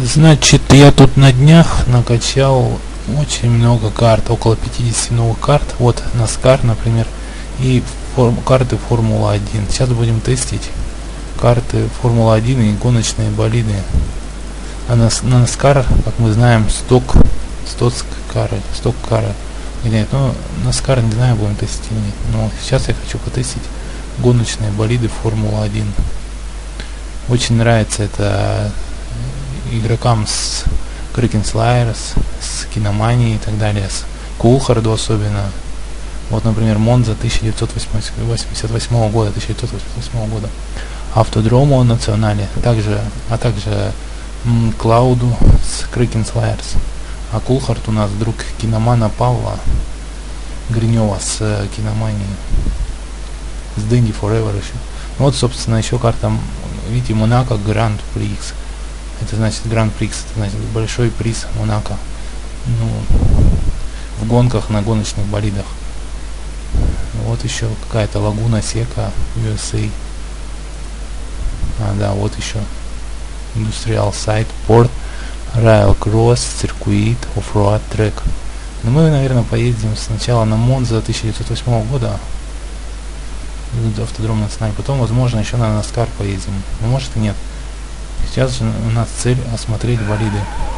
Значит, я тут на днях накачал очень много карт, около 50 новых карт. Вот NASCAR, например, и карты Формула-1. Сейчас будем тестить карты Формула-1 и гоночные болиды. А на NASCAR, как мы знаем, сток кары. Нет, ну NASCAR не знаю, будем тестить или нет. Но сейчас я хочу потестить гоночные болиды Формула-1. Очень нравится это игрокам с Крикенс Лайерс, с Киноманией и так далее, с Кулхарду особенно. Вот, например, Монза 1988 года, Автодрому Национале, а также Клауду с Крикенс Лайерс. А Кулхард у нас друг Киномана Павла Гринева с Киноманией, с Дэнди Forever еще. Вот, собственно, еще карта, видите, Монако Гранд Прикс. Это значит Гранд Прикс, это значит большой приз Монако. Ну, в гонках на гоночных болидах. Вот еще какая-то Лагуна Сека USA. А, да, вот еще Industrial Site, Port, Rail Cross, Circuit, Off-Road Track. Но мы, наверное, поедем сначала на Монза 1908 года. Автодром национальный. Потом, возможно, еще на NASCAR поедем. Но может и нет. Сейчас же у нас цель осмотреть болиды.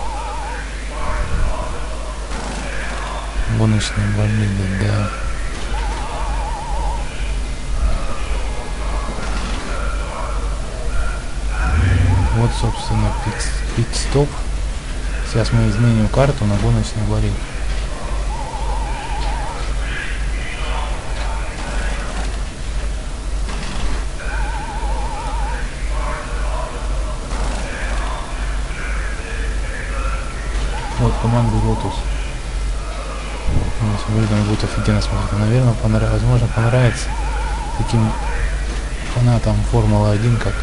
Гоночные болиды, да. Вот, собственно, пит-стоп. Сейчас мы изменим карту на гоночный болид. Вот команда Lotus. Наверное, будет офигенно смотреть. Наверное, возможно, понравится таким фанатам Формулы-1, как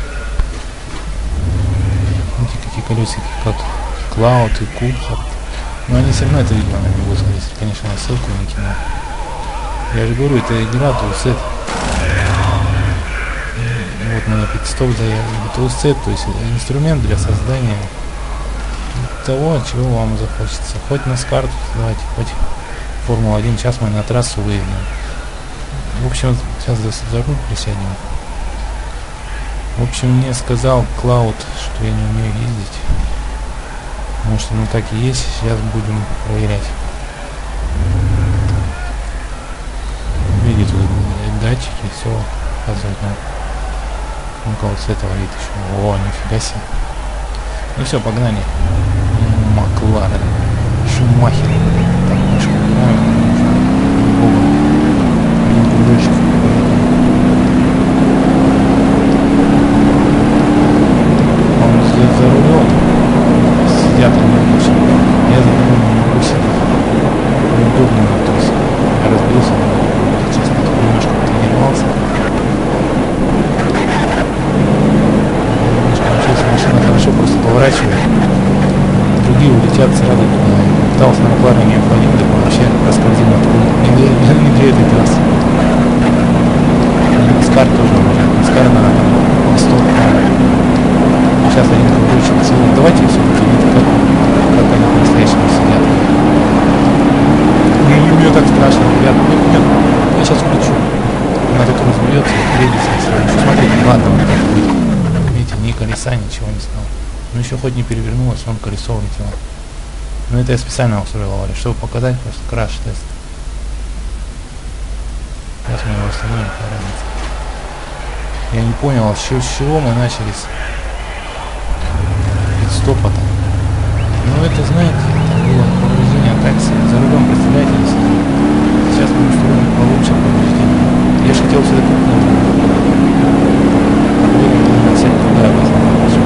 видите, какие колесики, как Клауд и Кулхард. Но они все равно это видео, наверное, будут смотреть, конечно, на ссылку на кино. Я же говорю, это игра Toolset. Вот мы на пит-стоп заехали. Toolset, то есть инструмент для создания того, чего вам захочется. Хоть NASCAR давайте, хоть Формула-1. Сейчас мы на трассу выедем. В общем, сейчас за руль присядем. В общем, мне сказал Клауд, что я не умею ездить. Может, оно так и есть. Сейчас будем проверять. Видите, тут датчики, все показывают. Ну-ка, вот с этого вид еще. О, нифига себе. Ну все, погнали. Макларен, Шумахер. Так, мышку убираем. Один кружочек. Он за рулем. Сидят они обычно. Я за рулем не могу сидеть. Неудобно. То есть я разбился. Честно, немножко потренировался. Немножко научился, машина хорошо просто поворачивает. Другие улетят сразу туда. Пытался на Макларене обходить, так он вообще раскользил на трубу. Не две этой трассы. NASCAR тоже можно. NASCAR на восток. Сейчас один кружочек целый. Давайте все-таки видеть, как они по-настоящему сидят. Мне так страшно, ребят. Нет, я сейчас включу. Она так разберется, едется. Смотрите, ладно, вот так будет. Видите, ни колеса, ничего не стало. Ну еще хоть не перевернулось, он колесо улетело. Но это я специально устроил аварию, чтобы показать просто краш-тест. Сейчас мы его установим, какая разница. Я не понял, с чего мы начали с пит-стопа-то. Ну это, знаете, это было повреждение такси. За рулем, представляете, не сидел. Сейчас мы устроим получше повреждение. Я же хотел сюда купнуть. Надо сядь туда, возможно.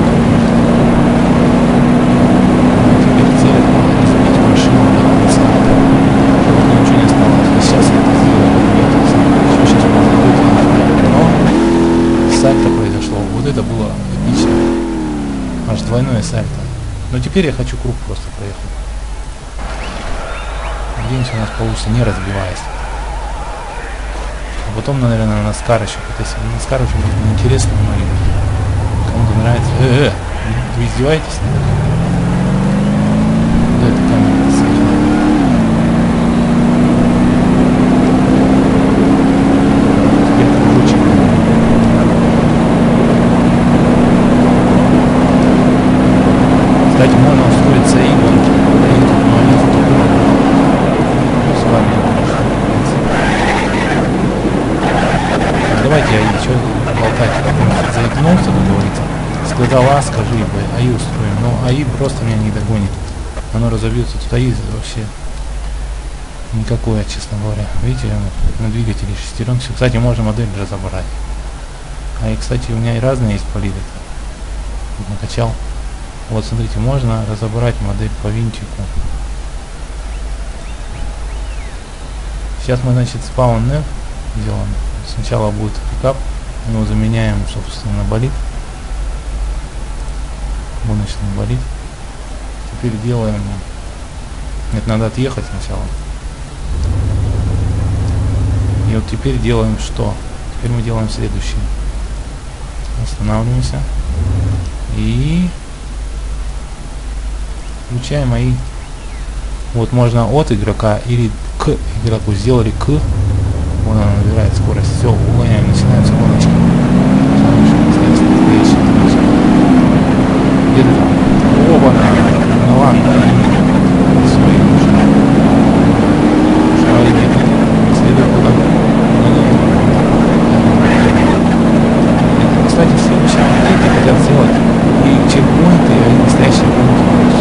Сальто произошло. Вот это было эпично. Аж двойное сальто. Но теперь я хочу круг просто проехать. Надеемся, у нас получится, не разбиваясь. А потом, наверное, на NASCAR еще потестим. NASCAR очень будет интересно многим. Кому-то нравится. Вы издеваетесь? сказал А, скажи Б, АИ устроим. Но АИ просто меня не догонит. Оно разобьется. Тут АИ вообще никакое, честно говоря. Видите, на двигателе шестерен. Кстати, можно модель разобрать. А и, кстати, у меня и разные есть болиды. Вот накачал. Вот, смотрите, можно разобрать модель по винтику. Сейчас мы, значит, спаун F делаем. Сначала будет пикап. Мы его заменяем, собственно, на болид. Гоночный болид. Теперь делаем... Это надо отъехать сначала. И вот теперь делаем что? Теперь мы делаем следующее. Останавливаемся. И... включаем АИ. Вот можно от игрока или к игроку. Сделали к. Вон она набирает скорость. Все, угоняем, начинается гоночка. Где-то там. Оба. Ну ладно. Свои уже. Шары нет. Следует куда. Кстати, в следующем апдейте хотят сделать и чекпоинты, и настоящие пункты.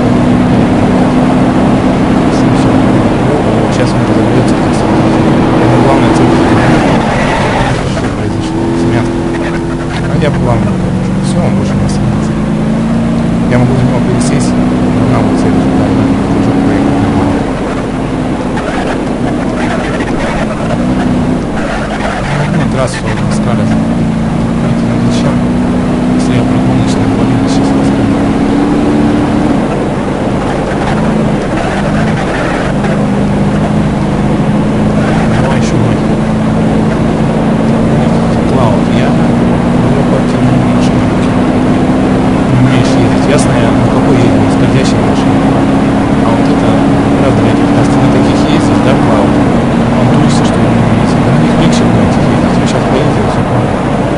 Сейчас он разобьется. Это главная цель. Что произошло? Смятка. А я плавно. Все, он больше не останется. Я могу за него пересесть. На вот цель. Уже проехать нормально. Ну, трассу скалят. Зачем? Если я про гоночные болиды сейчас расскажу. Давай еще гонь. Клауд, я уже потяну машину. Не умеешь ездить. Ясно, я на какой ездил? На скользящей машине. А вот это разные. А ты на таких ездишь, да, Клауд? Он дуется, что вы не умеете. На них меньше будете ездить. Вы сейчас поедете, все понял.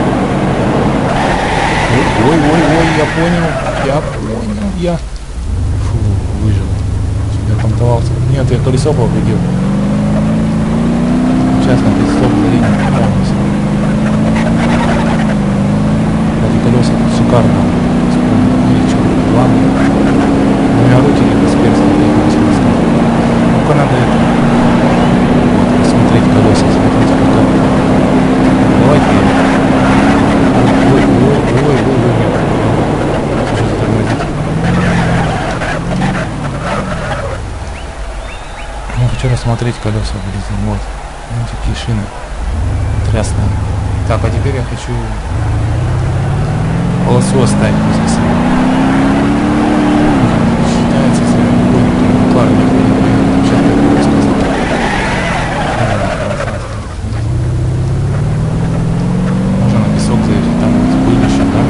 Ой, я понял, я... Фу, выжил. Я понтовался. Нет, я колесо повредил. Сейчас на пидстоп зарядим, понравился. Эти колеса шикарно. Или что, ладно. У меня руки не disperсные, я хочу сказать. Ну-ка надо это... Вот, посмотреть колеса, смотрите, пока. Давайте... Ой, нет. Что затормозить? Ну, хочу рассмотреть колеса вблизи. Вот. Ну, такие шины. Трясные. Так, а теперь я хочу полосу оставить после себя. Считается, если я какой-нибудь уклад не ходит. Сейчас я буду рассказывать. Можно на песок заезжать, там будет пыльнище, да?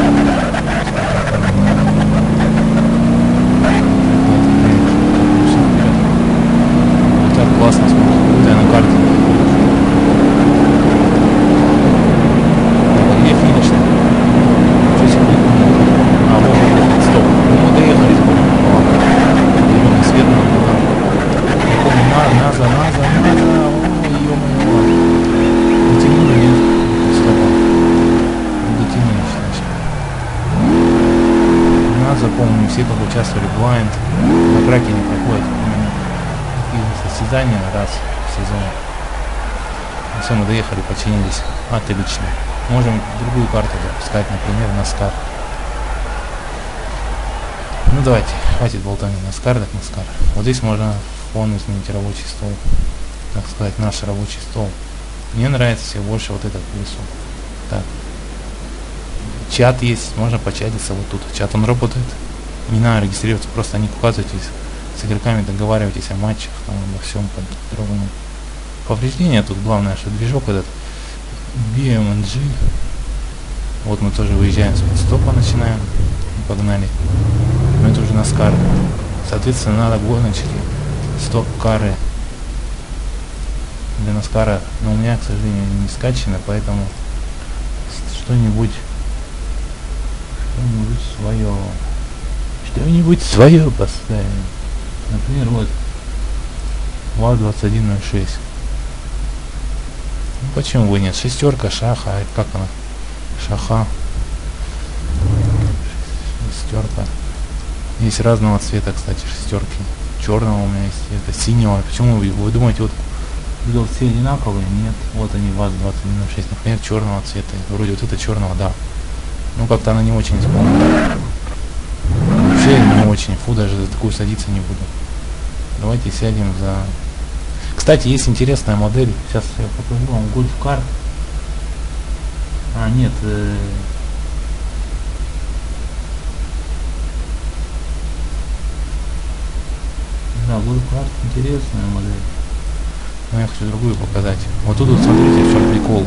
Летят классно, смотрят, я на карте. Так, а где финиш? Что себе? А, вот, стоп. Мы доехали, ладно. Зеленый свет нам было. Я помню, наза. Ой, ё-моё, ладно. Дотянули, нет? Стопа. Дотянули, значит. Наза, помню, все как участвовали в Blind. На траке не проходит. Такие состязания раз в сезон. Все, мы доехали, починились. Отлично. Можем другую карту запускать, например, NASCAR. Ну давайте, хватит болтания. NASCAR, так NASCAR. Вот здесь можно фон изменить, рабочий стол. Так сказать, наш рабочий стол. Мне нравится всего больше вот этот колесо. Так. Чат есть, можно початиться вот тут. Чат, он работает. Не надо регистрироваться, просто не указывайтесь с игроками, договаривайтесь о матчах, там, обо всем подробно. Повреждения тут главное, что движок этот BMG. Вот мы тоже выезжаем с подстопа, начинаем. Погнали. Но это уже NASCAR. Соответственно, надо гоночки, стоп-кары для NASCAR. Но у меня, к сожалению, не скачано, поэтому что-нибудь свое поставим. Например, вот ВАЗ-2106. Ну, почему бы нет? Шестерка, шаха, как она? Шаха. шестерка. Есть разного цвета, кстати, шестерки. Черного у меня есть, это синего. Почему вы думаете, вот все одинаковые? Нет. Вот они, ВАЗ-2106, например, черного цвета. Вроде вот это черного, да. Ну как-то она не очень исполнена. Вообще не очень. Фу, даже за такую садиться не буду. Давайте сядем за... Кстати, есть интересная модель. Сейчас я покажу вам. Гольф-карт. А, нет. Да, Гольф-карт интересная модель. Но я хочу другую показать. Вот тут вот смотрите, в чем прикол.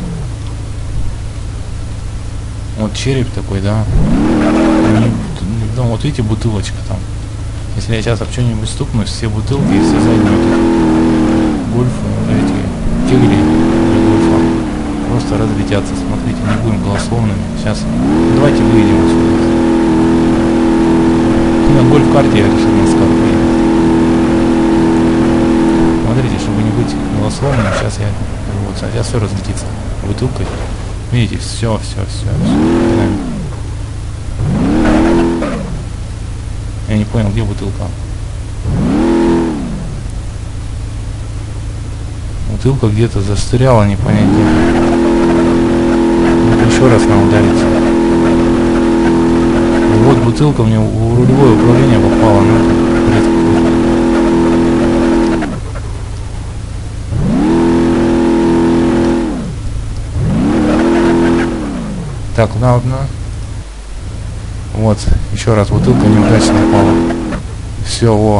Вот череп такой, да. Ну, вот видите, бутылочка там. Если я сейчас об что-нибудь стукнусь, все бутылки и все задние гольфы, эти тигри для гольфа просто разлетятся. Смотрите, не будем голословными. Сейчас давайте выйдем отсюда. На гольф-карте я решил на скар поехать. Смотрите, чтобы не быть голословным, сейчас я вот, сейчас все разлетится бутылкой. Видите, все. Я не понял, где бутылка. Бутылка где-то застряла, не понять где. Вот еще раз она ударится. Вот бутылка мне в рулевое управление попала. Ну, бред какой-то. Так, ладно. Вот, еще раз, бутылка неудачно упала. Все, о.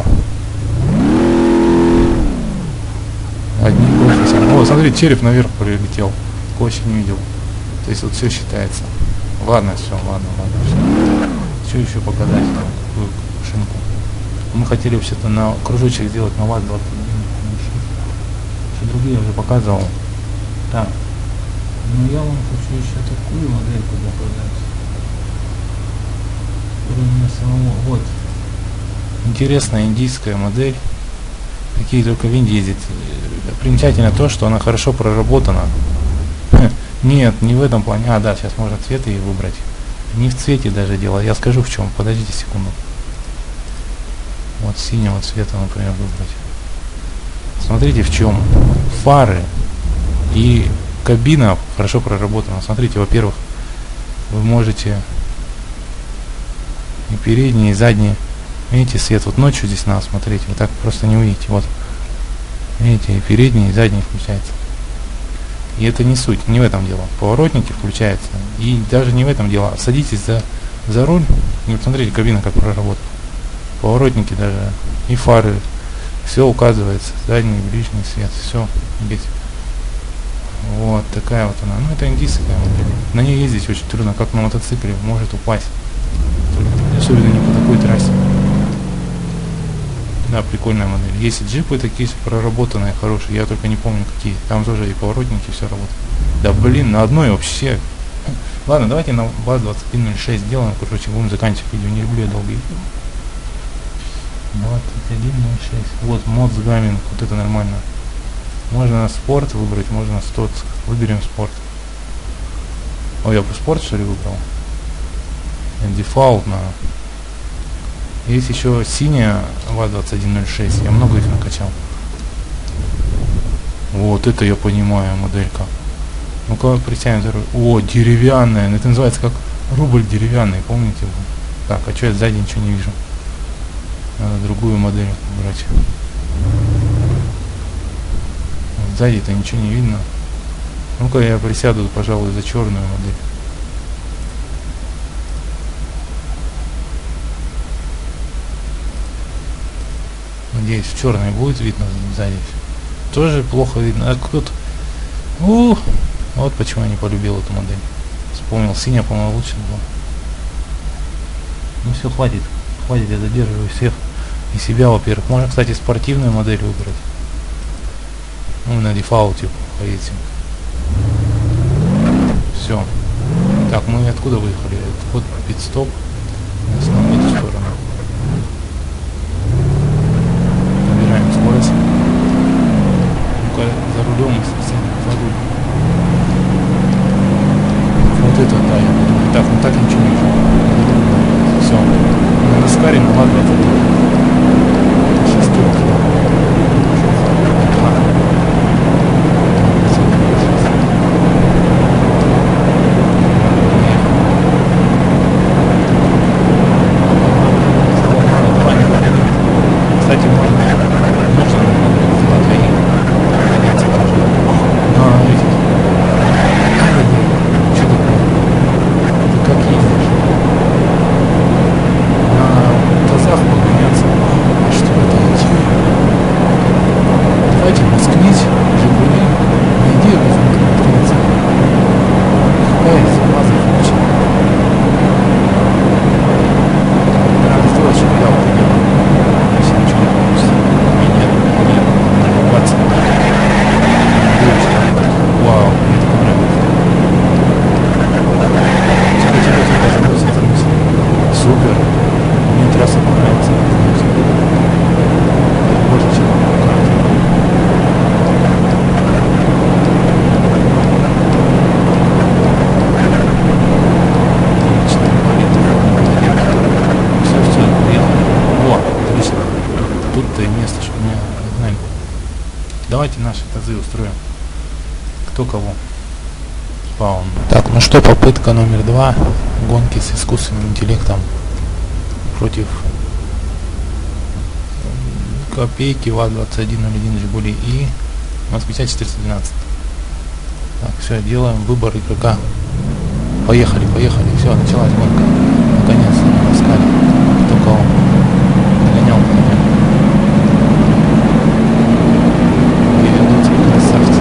Одни кофе. О, смотри, череп наверх прилетел. Кофе не видел. То есть вот все считается. Ладно, все, ладно. Что еще показать? Какую шинку? Мы хотели вообще-то на кружочек сделать на ВАЗ-21. Что другие я уже показывал. Так. Ну я вам хочу еще такую модельку показать. Которая у меня самого. Вот. Интересная индийская модель. Такие только в Индии ездят. Примечательно то, что она хорошо проработана. Нет, не в этом плане. А, да, сейчас можно цвет ей выбрать. Не в цвете даже дело. Я скажу в чем. Подождите секунду. Вот синего цвета, например, выбрать. Смотрите в чем. Фары и кабина хорошо проработана. Смотрите, во-первых, вы можете и передние, и задние. Видите, свет вот ночью здесь надо смотреть. Вы так просто не увидите. Вот. Видите, и передние, и задние включаются. И это не суть, не в этом дело. Поворотники включаются. И даже не в этом дело. Садитесь за руль. И вот смотрите, кабина как проработана. Поворотники даже. И фары. Все указывается. Задний, ближний свет. Все. Видите. Вот такая вот она. Ну это индийская модель. На ней ездить очень трудно, как на мотоцикле. Может упасть. Особенно не по такой трассе. Да, прикольная модель. Есть и джипы такие проработанные, хорошие. Я только не помню какие. Там тоже и поворотники, все работает. Да блин, на одной вообще. Ладно, давайте на ВАЗ-2106 сделаем. Короче, будем заканчивать видео. Не люблю я долгие. 2106. Вот мод с гамминг. Вот это нормально. Можно на спорт выбрать, можно стот. Выберем спорт. Ой, я бы спорт что ли выбрал? Дефолт на. Есть еще синяя ВАЗ-2106. Я много их накачал. Вот это я понимаю, моделька. Ну-ка, присядем за руль. О, деревянная. Это называется как рубль деревянный, помните? Так, а что я сзади ничего не вижу? Надо другую модель брать. Сзади-то ничего не видно. Ну-ка я присяду, пожалуй, за черную модель. Надеюсь, в черной будет видно сзади. Тоже плохо видно. А кто-то... Вот почему я не полюбил эту модель. Вспомнил, синяя, по-моему, лучше была. Ну все, хватит. Хватит, я задерживаю всех. И себя, во-первых. Можно, кстати, спортивную модель выбрать. Ну, на дефолте поедем. Все. Так, мы откуда выехали? Вот пит-стоп. В эту сторону. Набираем скорость. Ну-ка, за рулем совсем. За руль. Вот это, да, я думаю. Так, ну так ничего не вижу. Все. Давайте наши тазы устроим. Кто кого? Спаун. Так, ну что, попытка номер 2. Гонки с искусственным интеллектом против Копейки, ВАЗ-2101 Жигули и Москвича 412. Так, все, делаем выбор игрока. Поехали, поехали. Все, началась гонка. Наконец, Аскари. Кто кого? Гонял, красавцы.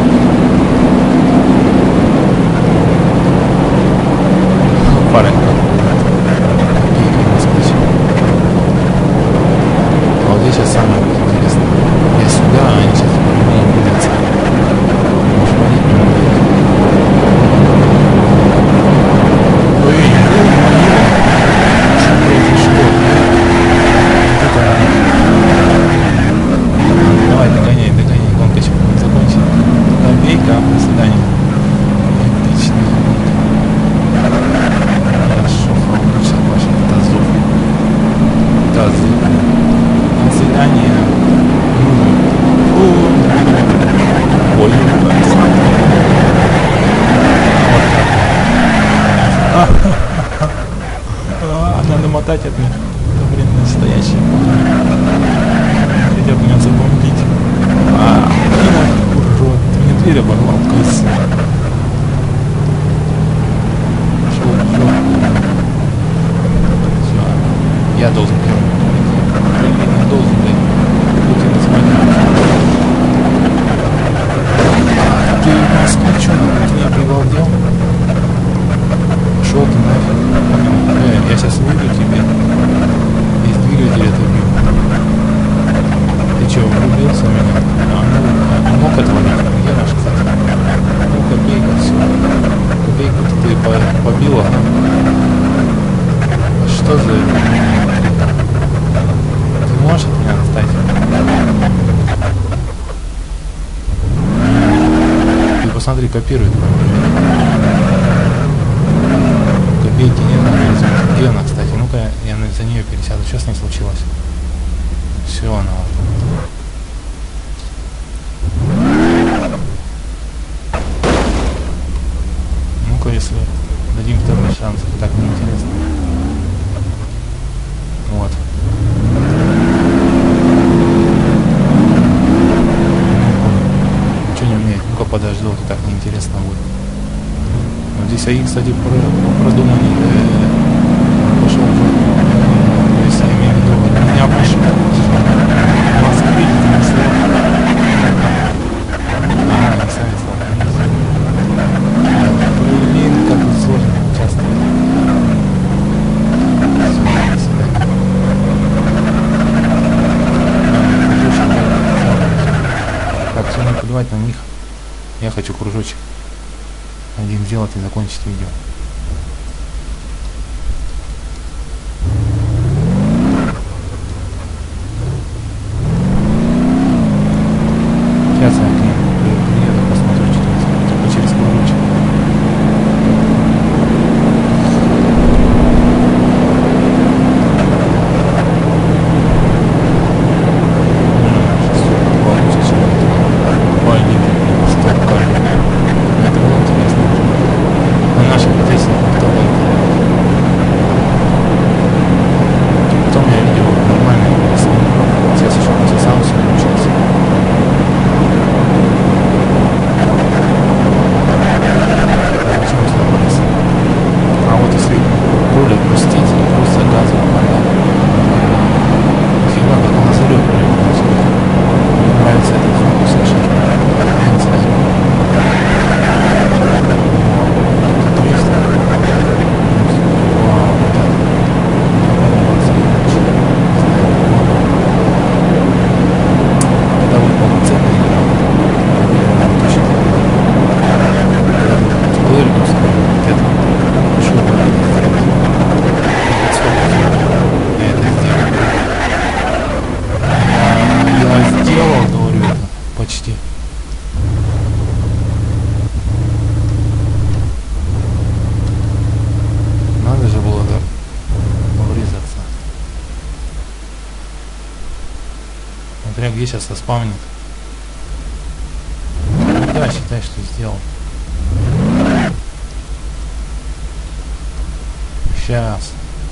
Парень. А вот здесь самое интересное. Я сюда, а они сейчас не видятся. Может, водить не могу. Ой, что произошло? Вот это давай, догоняй, гонка еще будет закончена. Копейка, до свидания. Эпично. Хорошо, лучше ваших тазов. Тазы. До свидания. Ой, надо мотать от них. Это, блин, настоящий. Хотят меня забомбить. Урод, ты мне дверь оборвал, кайс. Шел. Все, я должен первым. Блин, я должен, блин. Будьте на смотреть. Ты москвичу, ты меня привалдел? Шел ты нафиг. Я сейчас выйду тебе. Из двигателя ты бью. Ты че, влюбился в меня? Ну, мог отвалить. Где наш, кстати? Ну, Копейка, все. Копейку ты побила. А что за... Ты можешь от меня отстать? Ты посмотри, копирует. Копейки нет, где она, кстати? Ну-ка, я за нее пересяду. Что с ней случилось? Все, она... Ну-ка, если дадим второй шанс, это так неинтересно. Вот. Ничего не умеет. Ну-ка, подожду, это так неинтересно будет. Вот здесь АИ, кстати, продуманный. Пошел. Если я имею в виду, меня пошел. Москвич, ага, не сами сломались. Блин, как это сложно участвовать. Так, все, не плевать на них. Я хочу кружочек один сделать и закончить видео. Сейчас я к ним приеду, посмотрю, что там только через кружочек. Смотря где сейчас заспавнит. Да, считай, что сделал. Сейчас.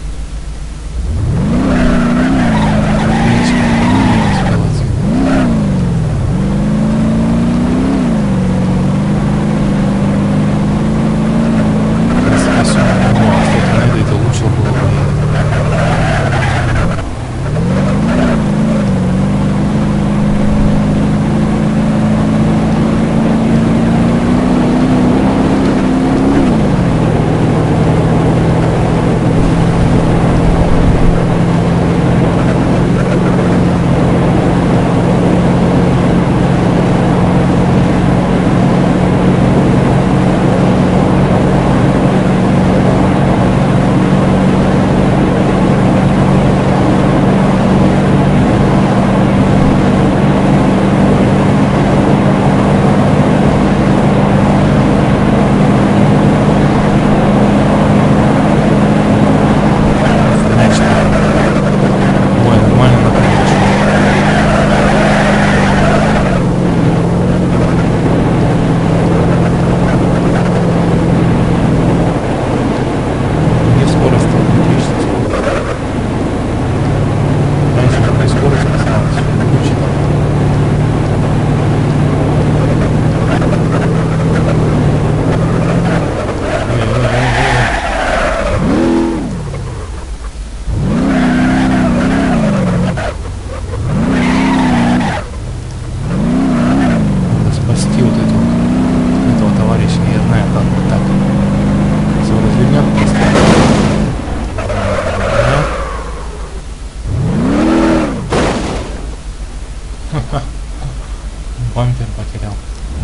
Бампер потерял.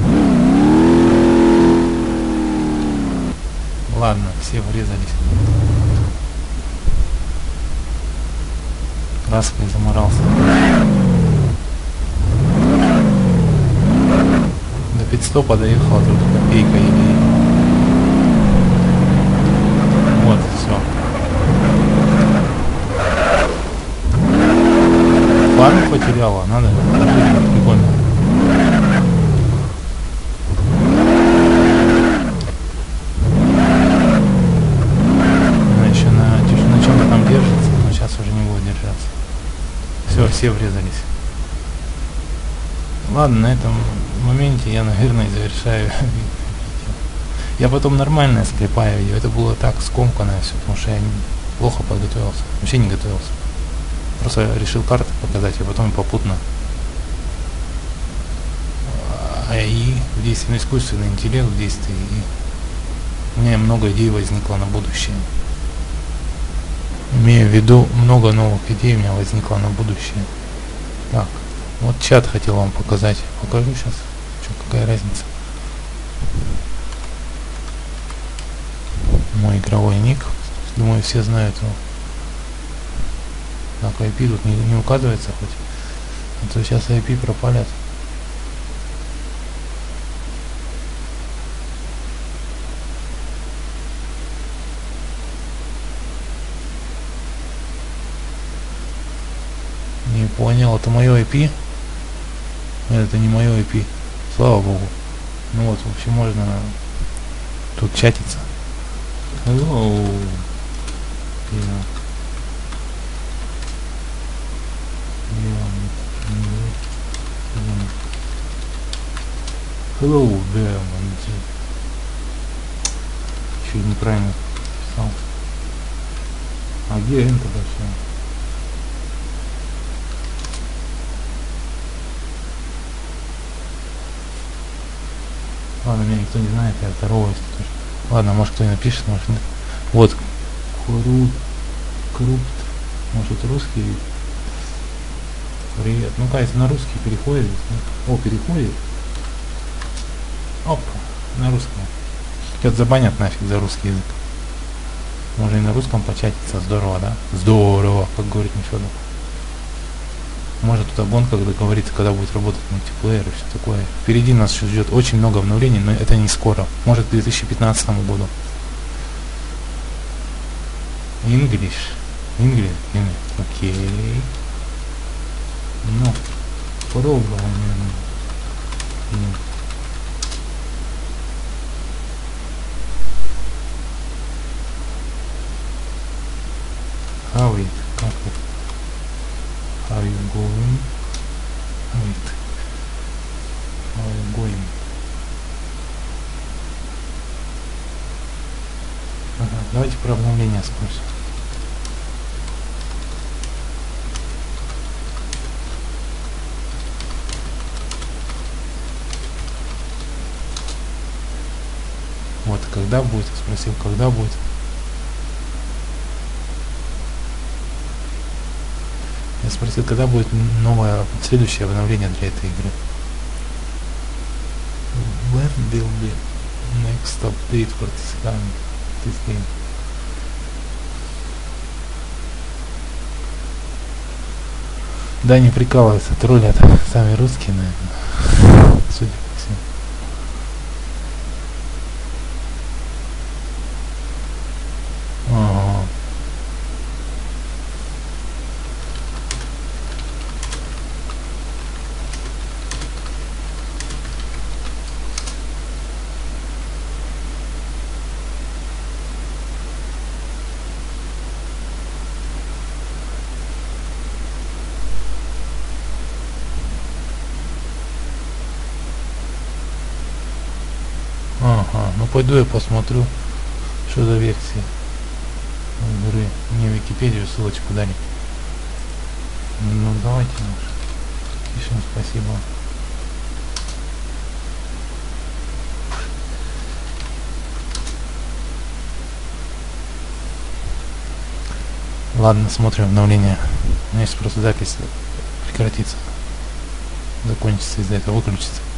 Ладно, все врезались. Краской заморался. До пит-стопа доехал, тут копейка или... Вот, все. Фару потеряла, надо, прикольно. Она еще на чем-то там держится, но сейчас уже не будет держаться. Все врезались. Ладно, на этом моменте я, наверное, завершаю видео. Я потом нормально склепаю видео. Это было так скомканное все, потому что я плохо подготовился. Вообще не готовился. Просто решил карты показать, а потом попутно АИ в действии, искусственный интеллект в действии. И у меня много идей возникло на будущее. Имею в виду, много новых идей у меня возникло на будущее. Так, вот чат хотел вам показать. Покажу сейчас. Что, какая разница? Мой игровой ник. Думаю, все знают его. Так, IP тут не указывается хоть. А то сейчас IP пропалят. Не понял, это мое IP? Нет, это не мое IP. Слава богу. Ну вот, в общем, можно тут чатиться. Hello. Yeah. Hello there, man. Еще неправильно писал. А где Enter большая? Ладно, меня никто не знает, я здороваюсь тоже. Ладно, может кто и напишет, может нет. Вот. Крупт. Может это русский? Привет. Ну-ка, если на русский переходит. О, переходит. Оп, на русском. Что-то забанят нафиг за русский язык. Можно и на русском початиться. Здорово, да? Здорово, как говорит Мефедов. Может тут гонка договориться, когда будет работать мультиплеер и все такое. Впереди нас ждет очень много обновлений, но это не скоро. Может к 2015 году. English. Окей. Ну, подолгу, наверное. How it? Как это? How you going? How it? How you going? Ага, давайте про обновление спросим. Вот, когда будет? Спросил, когда будет. Я спросил, когда будет новое, следующее обновление для этой игры. When will be next update for this game? Да, не прикалываются, троллят сами русские, наверное, судя по всему. Ага. Ага, ну пойду я посмотрю, что за версия игры. Мне в Википедию ссылочку дали. Ну давайте пишем спасибо. Ладно, смотрим обновление. У меня сейчас просто запись прекратится. Закончится из-за этого, выключится.